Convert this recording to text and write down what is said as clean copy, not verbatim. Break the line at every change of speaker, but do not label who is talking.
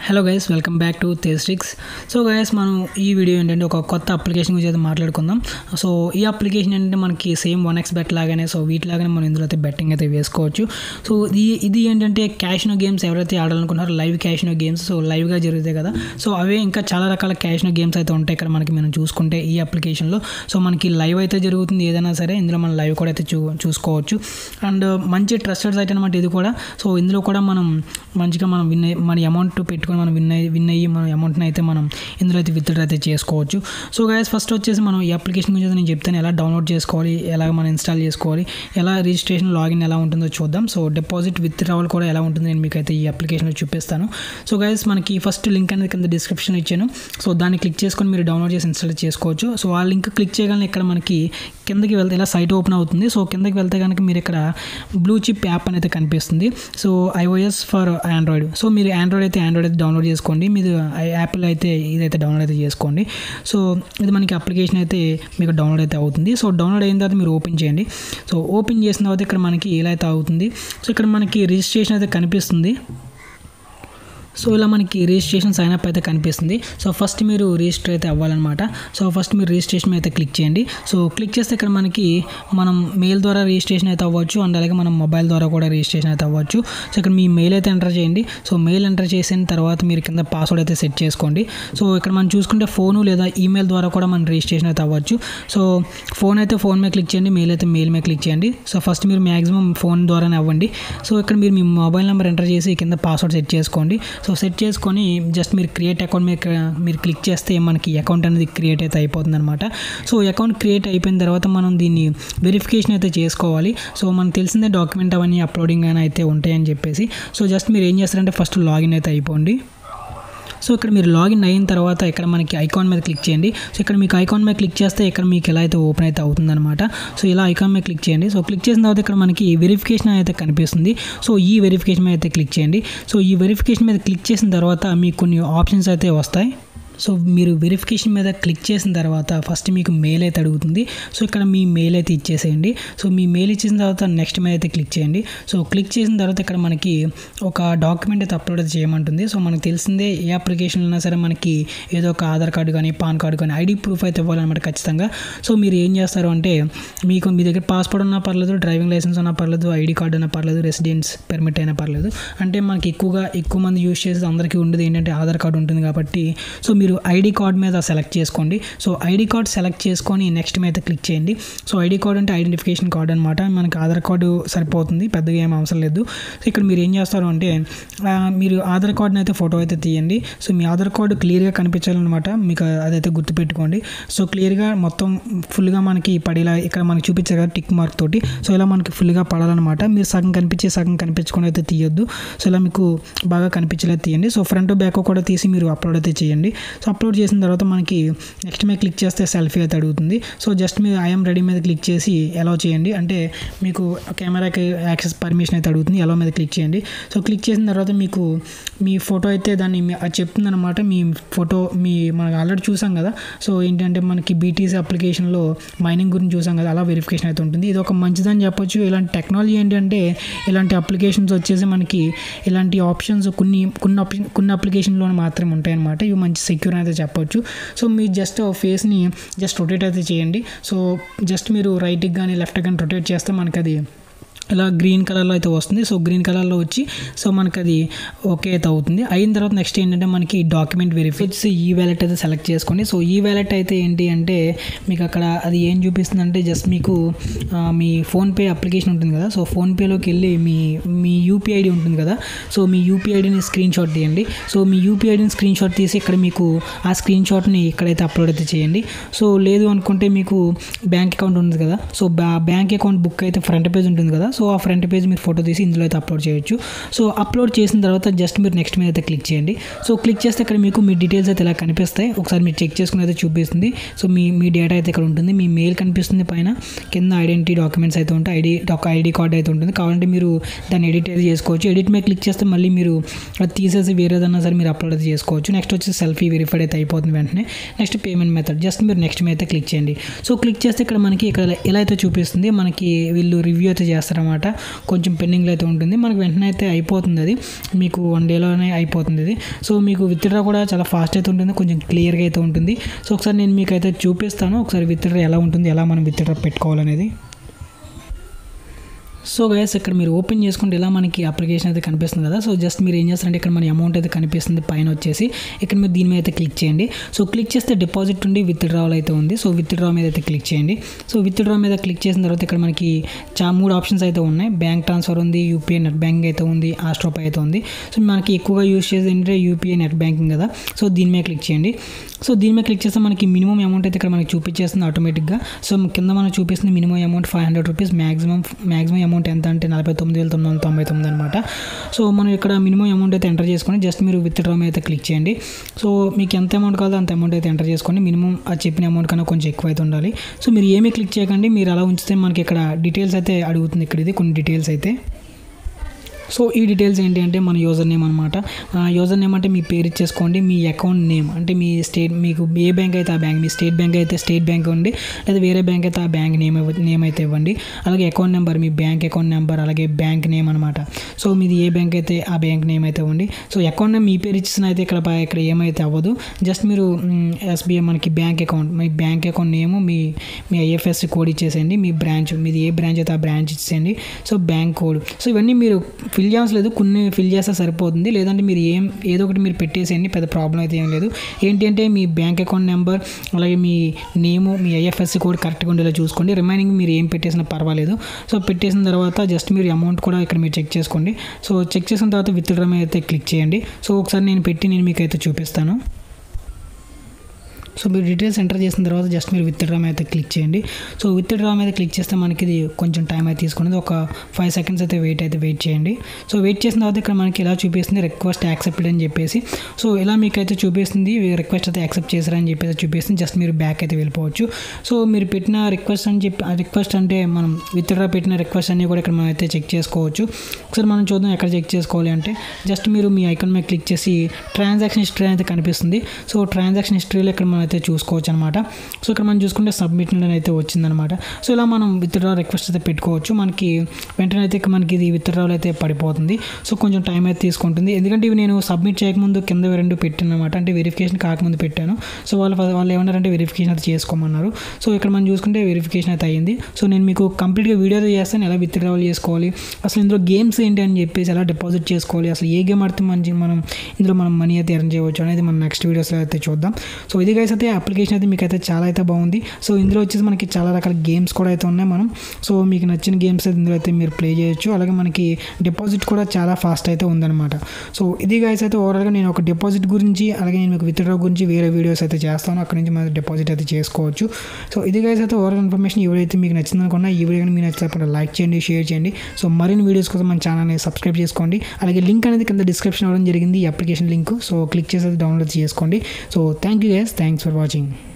Hello guys, welcome back to తేస్ట్రిక్స్. So guys, మనం ఈ వీడియో ఏంటంటే ఒక కొత్త అప్లికేషన్ గురించి అయితే మాట్లాడుకుందాం. సో ఈ అప్లికేషన్ ఏంటంటే మనకి సేమ్ 1x బెట్ లాగానే, సో వీటిలాగానే మనం ఇందులో అయితే బెట్టింగ్ అయితే వేసుకోవచ్చు. సో ఇది ఏంటంటే క్యాషినో గేమ్స్ ఎవరైతే ఆడాలనుకుంటున్నారో లైవ్ క్యాషినో గేమ్స్, సో లైవ్గా జరుగుతాయి కదా. సో అవే ఇంకా చాలా రకాల క్యాషినో గేమ్స్ అయితే ఉంటాయి ఇక్కడ మనకి మనం చూసుకుంటే ఈ అప్లికేషన్లో. సో మనకి లైవ్ అయితే జరుగుతుంది ఏదైనా సరే, ఇందులో మనం లైవ్ కూడా అయితే చూసుకోవచ్చు. అండ్ మంచి ట్రస్టెడ్ సైట్ అనమాట ఇది కూడా. సో ఇందులో కూడా మనం మంచిగా మనం మన అమౌంట్ పెట్టుకొని మనం విన్ అయ్యి మన అమౌంట్ని అయితే మనం ఇందులో అయితే విత్డ్రా అయితే చేసుకోవచ్చు. సో గైస్, ఫస్ట్ వచ్చేసి మనం ఈ అప్లికేషన్ గురించి నేను చెప్తాను, ఎలా డౌన్లోడ్ చేసుకోవాలి, ఎలా మనం ఇన్స్టాల్ చేసుకోవాలి, ఎలా రిజిస్ట్రేషన్ లాగిన్ ఎలా ఉంటుందో చూద్దాం. సో డిపాజిట్ విత్డ్రావల్ కూడా ఎలా ఉంటుంది నేను మీకు అయితే ఈ అప్లికేషన్లో చూపిస్తాను. సో గైస్, మనకి ఫస్ట్ లింక్ అనేది కింద డిస్క్రిప్షన్ ఇచ్చాను. సో దాన్ని క్లిక్ చేసుకొని మీరు డౌన్లోడ్ చేసి ఇన్స్టాల్ చేసుకోవచ్చు. సో ఆ లింక్ క్లిక్ చేయగానే ఇక్కడ మనకి కిందకి వెళ్తే ఇలా సైట్ ఓపెన్ అవుతుంది. సో కిందకి వెళ్తే కనుక మీరు ఇక్కడ బ్లూ చిప్ యాప్ అనేది కనిపిస్తుంది. So iOS for android. So మీరు ఆండ్రాయిడ్ అయితే డౌన్లోడ్ చేసుకోండి, మీరు యాపిల్ అయితే ఇదైతే డౌన్లోడ్ అయితే చేసుకోండి. సో ఇది మనకి అప్లికేషన్ అయితే మీకు డౌన్లోడ్ అయితే అవుతుంది. సో డౌన్లోడ్ అయిన తర్వాత మీరు ఓపెన్ చేయండి. సో ఓపెన్ చేసిన తర్వాత ఇక్కడ మనకి ఇలా అయితే అవుతుంది. సో ఇక్కడ మనకి రిజిస్ట్రేషన్ అయితే కనిపిస్తుంది. సో ఇలా మనకి రిజిస్ట్రేషన్ సైన్ అప్ అయితే కనిపిస్తుంది. సో ఫస్ట్ మీరు రిజిస్టర్ అయితే అవ్వాలన్నమాట. సో ఫస్ట్ మీరు రిజిస్ట్రేషన్ అయితే క్లిక్ చేయండి. సో క్లిక్ చేస్తే ఇక్కడ మనకి మనం మెయిల్ ద్వారా రిజిస్ట్రేషన్ అయితే అవ్వచ్చు, అండ్ అలాగే మనం మొబైల్ ద్వారా కూడా రిజిస్ట్రేషన్ అయితే అవ్వచ్చు. సో ఇక్కడ మీ మెయిల్ అయితే ఎంటర్ చేయండి. సో మెయిల్ ఎంటర్ చేసిన తర్వాత మీరు కింద పాస్వర్డ్ అయితే సెట్ చేసుకోండి. సో ఇక్కడ మనం చూసుకుంటే ఫోను లేదా ఈమెయిల్ ద్వారా కూడా మనం రిజిస్ట్రేషన్ అయితే అవ్వచ్చు. సో ఫోన్ అయితే ఫోన్ మీద క్లిక్ చేయండి, మెయిల్ అయితే మెయిల్ మీద క్లిక్ చేయండి. సో ఫస్ట్ మీరు మ్యాక్సిమం ఫోన్ ద్వారానే అవ్వండి. సో ఇక్కడ మీరు మీ మొబైల్ నెంబర్ ఎంటర్ చేసి కింద పాస్వర్డ్ సెట్ చేసుకోండి. సో సెట్ చేసుకొని జస్ట్ మీరు క్రియేట్ అకౌంట్ మీద మీరు క్లిక్ చేస్తే మనకి అకౌంట్ అనేది క్రియేట్ అయితే అయిపోతుంది అనమాట. సో అకౌంట్ క్రియేట్ అయిపోయిన తర్వాత మనం దీన్ని వెరిఫికేషన్ అయితే చేసుకోవాలి. సో మనకు తెలిసిందే డాక్యుమెంట్ అవన్నీ అప్లోడింగ్ అని అయితే ఉంటాయని చెప్పేసి. సో జస్ట్ మీరు ఏం చేస్తారంటే ఫస్ట్ లాగిన్ అయితే అయిపోండి. సో ఇక్కడ మీరు లాగిన్ అయిన తర్వాత ఇక్కడ మనకి ఐకాన్ మీద క్లిక్ చేయండి. సో ఇక్కడ మీకు ఐకాన్ మీద క్లిక్ చేస్తే ఇక్కడ మీకు ఎలా అయితే ఓపెన్ అయితే అవుతుందన్నమాట. సో ఇలా ఐకాన్ మీద క్లిక్ చేయండి. సో క్లిక్ చేసిన తర్వాత ఇక్కడ మనకి వెరిఫికేషన్ అయితే కనిపిస్తుంది. సో ఈ వెరిఫికేషన్ మీద అయితే క్లిక్ చేయండి. సో ఈ వెరిఫికేషన్ మీద క్లిక్ చేసిన తర్వాత మీకు కొన్ని ఆప్షన్స్ అయితే వస్తాయి. సో మీరు వెరిఫికేషన్ మీద క్లిక్ చేసిన తర్వాత ఫస్ట్ మీకు మెయిల్ అయితే అడుగుతుంది. సో ఇక్కడ మీ మెయిల్ అయితే ఇచ్చేసేయండి. సో మీ మెయిల్ ఇచ్చిన తర్వాత నెక్స్ట్ మీద అయితే క్లిక్ చేయండి. సో క్లిక్ చేసిన తర్వాత ఇక్కడ మనకి ఒక డాక్యుమెంట్ అయితే అప్లోడ్ అయితే చేయమంటుంది. సో మనకు తెలిసిందే ఏ అప్లికేషన్ అయినా సరే మనకి ఏదో ఒక ఆధార్ కార్డు కానీ పాన్ కార్డు కానీ ఐడి ప్రూఫ్ అయితే ఇవ్వాలన్నమాట ఖచ్చితంగా. సో మీరు ఏం చేస్తారు అంటే మీ దగ్గర పాస్పోర్ట్ ఉన్నా పర్లేదు, డ్రైవింగ్ లైసెన్స్ ఉన్నా పర్లేదు, ఐడి కార్డు అయినా పర్లేదు, రెసిడెన్స్ పర్మిట్ అయినా పర్లేదు. అంటే మనకి ఎక్కువ మంది యూజ్ చేసేది అందరికీ ఉండేది ఏంటంటే ఆధార్ కార్డు ఉంటుంది కాబట్టి సో మీరు ఐడి కార్డ్ మీద సెలెక్ట్ చేసుకోండి. సో ఐడి కార్డ్ సెలెక్ట్ చేసుకొని నెక్స్ట్ మీద క్లిక్ చేయండి. సో ఐడి కార్డ్ అంటే ఐడెంటిఫికేషన్ కార్డ్ అనమాట. మనకి ఆధార్ కార్డు సరిపోతుంది, పెద్దగా ఏం అవసరం లేదు. సో ఇక్కడ మీరు ఏం చేస్తారు అంటే మీరు ఆధార్ కార్డుని అయితే ఫోటో అయితే తీయండి. సో మీ ఆధార్ కార్డు క్లియర్గా కనిపించాలన్నమాట, మీకు అదైతే గుర్తుపెట్టుకోండి. సో క్లియర్గా మొత్తం ఫుల్గా మనకి పడేలా ఇక్కడ మనకి చూపించారు కదా టిక్ మార్క్ తోటి. సో ఇలా మనకి ఫుల్గా పడాలన్నమాట. మీరు సగం కనిపించుకొని అయితే తీయొద్దు. సో ఇలా మీకు బాగా కనిపించేలా తీయండి. సో ఫ్రంట్ బ్యాక్ కూడా తీసి మీరు అప్లోడ్ అయితే చేయండి. సో అప్లోడ్ చేసిన తర్వాత మనకి నెక్స్ట్ మీద క్లిక్ చేస్తే సెల్ఫీ అయితే అడుగుతుంది. సో జస్ట్ మీరు ఐఎమ్ రెడీ మీద క్లిక్ చేసి అలౌ చేయండి. అంటే మీకు కెమెరాకి యాక్సెస్ పర్మిషన్ అయితే అడుగుతుంది, అలౌ మీద క్లిక్ చేయండి. సో క్లిక్ చేసిన తర్వాత మీకు మీ ఫోటో అయితే దాన్ని అది చెప్తుంది అనమాట. మీ ఫోటో మనకు ఆల్రెడీ చూసాం కదా. సో ఏంటంటే మనకి బీటీసీ అప్లికేషన్లో మైనింగ్ గురించి చూసాం కదా, అలా వెరిఫికేషన్ అయితే ఉంటుంది. ఇది ఒక మంచిదని చెప్పొచ్చు. ఇలాంటి టెక్నాలజీ ఏంటంటే ఇలాంటి అప్లికేషన్స్ వచ్చేసి మనకి ఇలాంటి ఆప్షన్స్ కొన్ని అప్లికేషన్లో మాత్రమే ఉంటాయి అనమాట. ఇవి మంచి సెక్యూర్ అయితే చెప్పొచ్చు. సో మీరు జస్ట్ ఫేస్ని జస్ట్ రొటేట్ అయితే చేయండి. సో జస్ట్ మీరు రైట్కి కానీ లెఫ్ట్కి కానీ రొటేట్ చేస్తే మనకి అది ఇలా గ్రీన్ కలర్లో అయితే వస్తుంది. సో గ్రీన్ కలర్లో వచ్చి సో మనకి అది ఓకే అయితే అవుతుంది. అయిన తర్వాత నెక్స్ట్ ఏంటంటే మనకి డాక్యుమెంట్ వెరిఫికేషన్ ఈ వ్యాలెట్ అయితే సెలెక్ట్ చేసుకోండి. సో ఈ వ్యాలెట్ అయితే ఏంటి అంటే మీకు అక్కడ అది ఏం చూపిస్తుంది అంటే జస్ట్ మీకు మీ ఫోన్పే అప్లికేషన్ ఉంటుంది కదా. సో ఫోన్పేలోకి వెళ్ళి మీ యూపీఐ ఐడి ఉంటుంది కదా. సో మీ యూపీఐ ఐడిని స్క్రీన్ షాట్ తీయండి. సో మీ యూపీఐ ఐడిని స్క్రీన్ షాట్ తీసి ఇక్కడ మీకు ఆ స్క్రీన్ షాట్ని ఇక్కడైతే అప్లోడ్ అయితే చేయండి. సో లేదు అనుకుంటే మీకు బ్యాంక్ అకౌంట్ ఉంది కదా. సో బ్యాంక్ అకౌంట్ బుక్ అయితే ఫ్రంట్ పేజ్ ఉంటుంది కదా. సో ఆ ఫ్రంట్ పేజ్ మీరు ఫోటో తీసి ఇందులో అయితే అప్లోడ్ చేయొచ్చు. సో అప్లోడ్ చేసిన తర్వాత జస్ట్ మీరు నెక్స్ట్ మీద అయితే క్లిక్ చేయండి. సో క్లిక్ చేస్తే ఇక్కడ మీకు మీ డీటెయిల్స్ అయితే ఇలా కనిపిస్తాయి. ఒకసారి మీరు చెక్ చేసుకుని అయితే చూపిస్తుంది. సో మీ డేటా అయితే ఇక్కడ ఉంటుంది. మీ మెయిల్ కనిపిస్తుంది, పైన కింద ఐడెంటిటీ డాక్యుమెంట్స్ అయితే ఉంటాయి, ఐడి కార్డ్ అయితే ఉంటుంది. కావాలంటే మీరు దాన్ని ఎడిట్ అయితే చేసుకోవచ్చు. ఎడిట్ మీద క్లిక్ చేస్తే మళ్ళీ మీరు అది తీసేసి వేరేదన్నా సరే మీరు అప్లోడ్ అయితే చేసుకోవచ్చు. నెక్స్ట్ వచ్చి సెల్ఫీ వెరిఫైడ్ అయితే అయిపోతుంది వెంటనే. నెక్స్ట్ పేమెంట్ మెథడ్ జస్ట్ మీరు నెక్స్ట్ మీద అయితే క్లిక్ చేయండి. సో క్లిక్ చేస్తే ఇక్కడ మనకి ఇలా అయితే చూపిస్తుంది. మనకి వీళ్ళు రివ్యూ అయితే చేస్తారు అనమాట. కొంచెం పెండింగ్లో అయితే ఉంటుంది. మనకు వెంటనే అయితే అయిపోతుంది, అది మీకు 1 డేలోనే అయిపోతుంది ఇది. సో మీకు విత్డ్రా కూడా చాలా ఫాస్ట్ అయితే ఉంటుంది, కొంచెం క్లియర్గా అయితే ఉంటుంది. సో ఒకసారి నేను మీకు అయితే చూపిస్తాను ఒకసారి విత్డ్రా ఎలా ఉంటుంది, ఎలా మనం విత్డ్రా పెట్టుకోవాలనేది. సో గైస్ ఇక్కడ మీరు ఓపెన్ చేసుకుంటే ఇలా మనకి అప్లికేషన్ అయితే కనిపిస్తుంది కదా. సో జస్ట్ మీరు ఏం చేస్తారంటే ఇక్కడ మన అమౌంట్ అయితే కనిపిస్తుంది పైన వచ్చేసి, ఇక్కడ మీరు దీని మీద అయితే క్లిక్ చేయండి. సో క్లిక్ చేస్తే డిపాజిట్ ఉండి విత్డ్రావల్ అయితే ఉంది. సో విత్డ్రా మీద అయితే క్లిక్ చేయండి. సో విత్డ్రా మీద క్లిక్ చేసిన తర్వాత ఇక్కడ మనకి 3 ఆప్షన్స్ అయితే ఉన్నాయి. బ్యాంక్ ట్రాన్స్ఫర్ ఉంది, యూపీఐ నెట్ బ్యాంకింగ్ అయితే ఉంది, ఆస్ట్రోపే అయితే ఉంది. సో మనకి ఎక్కువగా యూస్ చేసేది ఏంటంటే యూపీఐ నెట్ బ్యాంకింగ్ కదా. సో దీని మీద క్లిక్ చేయండి. సో దీని మీద క్లిక్ చేస్తే మనకి మినిమం అమౌంట్ అయితే ఇక్కడ మనకి చూపించేస్తుంది ఆటోమేటిక్గా. సో కింద మనకు చూపిస్తుంది minimum amount 500 rupees, maximum amount ఎంత అంటే 49,999 అనమాట. సో మనం ఇక్కడ మినిమం అమౌంట్ అయితే ఎంటర్ చేసుకొని జస్ట్ మీరు విత్డ్రా మీద అయితే క్లిక్ చేయండి. సో మీకు ఎంత అమౌంట్ కావాలో అంత అమౌంట్ అయితే ఎంటర్ చేసుకోండి. మినిమం అది చెప్పిన అమౌంట్ కన్నా కొంచెం ఎక్కువ అయితే ఉండాలి. సో మీరు ఏమీ క్లిక్ చేయకండి, మీరు అలా ఉంచితే మనకి ఇక్కడ డీటెయిల్స్ అయితే అడుగుతుంది. ఇక్కడ ఇది కొన్ని డీటెయిల్స్ అయితే. సో ఈ డీటెయిల్స్ ఏంటి అంటే మన యూజర్ నేమ్ అనమాట. యూజర్ నేమ్ అంటే మీ పేరు ఇచ్చేసుకోండి, మీ అకౌంట్ నేమ్ అంటే మీ మీకు ఏ బ్యాంక్ అయితే ఆ బ్యాంక్, మీ స్టేట్ బ్యాంక్ అయితే స్టేట్ బ్యాంక్ ఇవ్వండి, లేదా వేరే బ్యాంక్ అయితే ఆ బ్యాంక్ నేమ్ అయితే ఇవ్వండి. అలాగే అకౌంట్ నెంబర్, మీ బ్యాంక్ అకౌంట్ నెంబర్, అలాగే బ్యాంక్ నేమ్ అనమాట. సో మీది ఏ బ్యాంక్ అయితే ఆ బ్యాంక్ నేమ్ అయితే ఇవ్వండి. సో అకౌంట్ నేమ్ మీ పేరు ఇచ్చిన అయితే ఇక్కడ ఏమైతే అవ్వదు. జస్ట్ మీరు ఎస్బీఐ మనకి బ్యాంక్ అకౌంట్, మీ బ్యాంక్ అకౌంట్ నేము, మీ ఐఎఫ్ఎస్సి కోడ్ ఇచ్చేసేయండి. మీ బ్రాంచ్, మీది ఏ బ్రాంచ్ అయితే ఆ బ్రాంచ్ ఇచ్చేయండి. So bank code. సో ఇవన్నీ మీరు ఫిల్ చేయలేదు, కొన్ని ఫిల్ చేస్తే సరిపోతుంది. లేదంటే మీరు ఏదో ఒకటి మీరు పెట్టేసేయండి, పెద్ద ప్రాబ్లం అయితే ఏం లేదు. ఏంటి అంటే మీ బ్యాంక్ అకౌంట్ నెంబర్ అలాగే మీ నేము, మీ ఐఎఫ్ఎస్సి కోడ్ కరెక్ట్గా ఉండేలా చూసుకోండి. రిమైనింగ్ మీరు ఏం పెట్టేసినా పర్వాలేదు. సో పెట్టేసిన తర్వాత జస్ట్ మీరు అమౌంట్ కూడా ఇక్కడ మీరు చెక్ చేసుకోండి. సో చెక్ చేసిన తర్వాత విత్డ్రా మీద అయితే క్లిక్ చేయండి. సో ఒకసారి నేను మీకు అయితే చూపిస్తాను. సో మీరు డీటెయిల్స్ ఎంటర్ చేసిన తర్వాత జస్ట్ మీరు విత్డ్రా మీద అయితే క్లిక్ చేయండి. సో విత్డ్రా మీద క్లిక్ చేస్తే మనకి ఇది కొంచెం టైం అయితే తీసుకునేది, ఒక 5 సెకండ్స్ అయితే వెయిట్ చేయండి. సో వెయిట్ చేసిన తర్వాత ఇక్కడ మనకి ఇలా చూపిస్తుంది రిక్వెస్ట్ యాక్సెప్టెడ్ అని చెప్పేసి. సో ఇలా మీకు అయితే చూపిస్తుంది రిక్వెస్ట్ అయితే యాక్సెప్ట్ చేశారని చెప్పేసి చూపిస్తుంది. జస్ట్ మీరు బ్యాక్ అయితే వెళ్ళిపోవచ్చు. సో మీరు పెట్టిన రిక్వెస్ట్ అని చెప్పి, ఆ రిక్వెస్ట్ అంటే మనం విత్డ్రా పెట్టిన రిక్వెస్ట్ అన్నీ కూడా ఇక్కడ మనం అయితే చెక్ చేసుకోవచ్చు. ఒకసారి మనం చూద్దాం ఎక్కడ చెక్ చేసుకోవాలి అంటే జస్ట్ మీరు మీ ఐకాన్ మీద క్లిక్ చేసి ట్రాన్సాక్షన్ హిస్టరీ అయితే కనిపిస్తుంది. సో ట్రాన్సాక్షన్ హిస్టరీలో ఇక్కడ మనం అయితే చూసుకోవచ్చు అనమాట. సో ఇక్కడ మనం చూసుకుంటే సబ్మిట్ అయితే వచ్చిందనమాట. సో ఇలా మనం విత్డ్రా రిక్వెస్ట్ అయితే పెట్టుకోవచ్చు. మనకి వెంటనే అయితే మనకి ఇది విత్డ్రాలో అయితే పడిపోతుంది. సో కొంచెం టైం అయితే తీసుకుంటుంది, ఎందుకంటే ఇవి నేను సబ్మిట్ చేయకముందు కింద 2 పెట్టాను అనమాట, అంటే వెరిఫికేషన్ కాకముందు పెట్టాను. సో వాళ్ళు ఏమన్నారంటే వెరిఫికేషన్ అయితే చేసుకోమన్నారు. సో ఇక్కడ మనం చూసుకుంటే వెరిఫికేషన్ అయితే అయ్యింది. సో నేను మీకు కంప్లీట్గా వీడియో అయితే చేస్తాను, ఎలా విత్డ్రావల్ చేసుకోవాలి, అసలు ఇందులో గేమ్స్ ఏంటి అని చెప్పేసి, ఎలా డిపాజిట్ చేసుకోవాలి, అసలు ఏ గేమ్ ఆడితే మనం ఇందులో మనీ అయితే ఎర్న్ చేయవచ్చు అనేది మనం నెక్స్ట్ వీడియోస్లో అయితే చూద్దాం. సో ఇది గైస్ అయితే అప్లికేషన్ అయితే మీకు అయితే చాలా అయితే బాగుంది. సో ఇందులో వచ్చేసి మనకి చాలా రకాల గేమ్స్ కూడా అయితే ఉన్నాయి. సో మీకు నచ్చిన గేమ్స్ అయితే ఇందులో అయితే మీరు ప్లే చేయొచ్చు. అలాగే మనకి డిపాజిట్ కూడా చాలా ఫాస్ట్ అయితే ఉందన్నమాట. సో ఇది గైస్ అయితే ఓవరాల్గా నేను ఒక డిపాజిట్ గురించి, అలాగే నేను మీకు విత్డ్రా గురించి వేరే వీడియోస్ అయితే చేస్తాను, అక్కడ నుంచి మనం డిపాజిట్ అయితే చేసుకోవచ్చు. సో ఇది గైస్ అయితే ఓవరాల్ ఇన్ఫర్మేషన్. ఈ వీడియో అయితే మీకు నచ్చింది అనుకున్నా, ఈ వీడియో మీకు నచ్చినప్పుడు లైక్ చేయండి, షేర్ చేయండి. సో మరిన్ని వీడియోస్ కోసం మన ఛానల్ని సబ్స్క్రైబ్ చేసుకోండి. అలాగే లింక్ అనేది కింద డిస్క్రిప్షన్ అవ్వడం జరిగింది, ఈ అప్లికేషన్ లింక్. సో క్లిక్ చేసి డౌన్లోడ్ చేసుకోండి. So thank you guys, thanks for watching.